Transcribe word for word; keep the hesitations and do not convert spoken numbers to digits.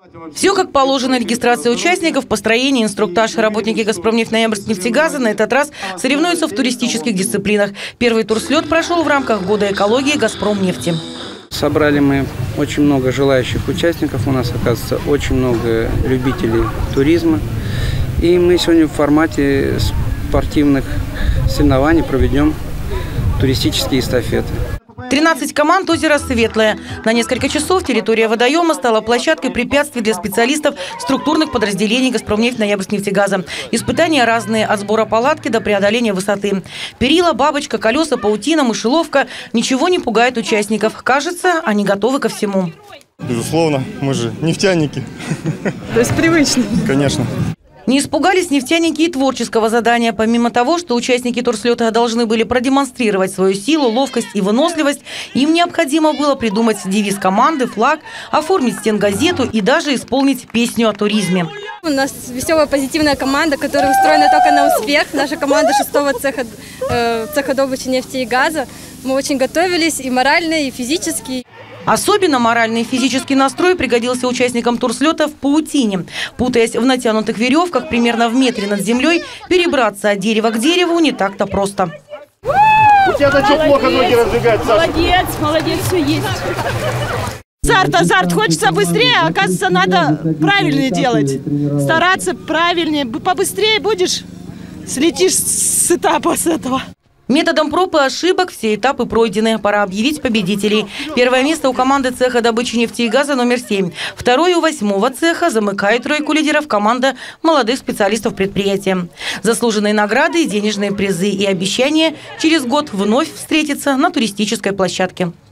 Все как положено. Регистрация участников, построение, инструктаж. Работники «Газпромнефть», «Ноябрьскнефтегаза» на этот раз соревнуются в туристических дисциплинах. Первый турслет прошел в рамках Года экологии «Газпромнефти». Собрали мы очень много желающих участников. У нас, оказывается, очень много любителей туризма. И мы сегодня в формате спортивных соревнований проведем туристические эстафеты. тринадцать команд, озеро Светлое. На несколько часов территория водоема стала площадкой препятствий для специалистов структурных подразделений «Газпромнефть», «Ноябрьскнефтегаза». Испытания разные, от сбора палатки до преодоления высоты. Перила, бабочка, колеса, паутина, мышеловка. Ничего не пугает участников. Кажется, они готовы ко всему. Безусловно, мы же нефтяники. То есть привычно? Конечно. Не испугались нефтяники и творческого задания. Помимо того, что участники турслета должны были продемонстрировать свою силу, ловкость и выносливость, им необходимо было придумать девиз команды, флаг, оформить стенгазету и даже исполнить песню о туризме. У нас веселая, позитивная команда, которая устроена только на успех. Наша команда шестого цеха, э, цеха добычи нефти и газа. Мы очень готовились и морально, и физически. Особенно моральный и физический настрой пригодился участникам турслета в паутине. Путаясь в натянутых веревках примерно в метре над землей, перебраться от дерева к дереву не так-то просто. У тебя зачем плохо ноги раздвигать, Саша? Молодец, молодец, все есть. Азарт, азарт, хочется быстрее, а оказывается, надо правильнее делать. Стараться правильнее. Побыстрее будешь, слетишь с этапа с этого. Методом проб и ошибок все этапы пройдены. Пора объявить победителей. Первое место у команды цеха добычи нефти и газа номер семь. Второе у восьмого цеха. Замыкает тройку лидеров команда молодых специалистов предприятия. Заслуженные награды, денежные призы и обещания через год вновь встретиться на туристической площадке.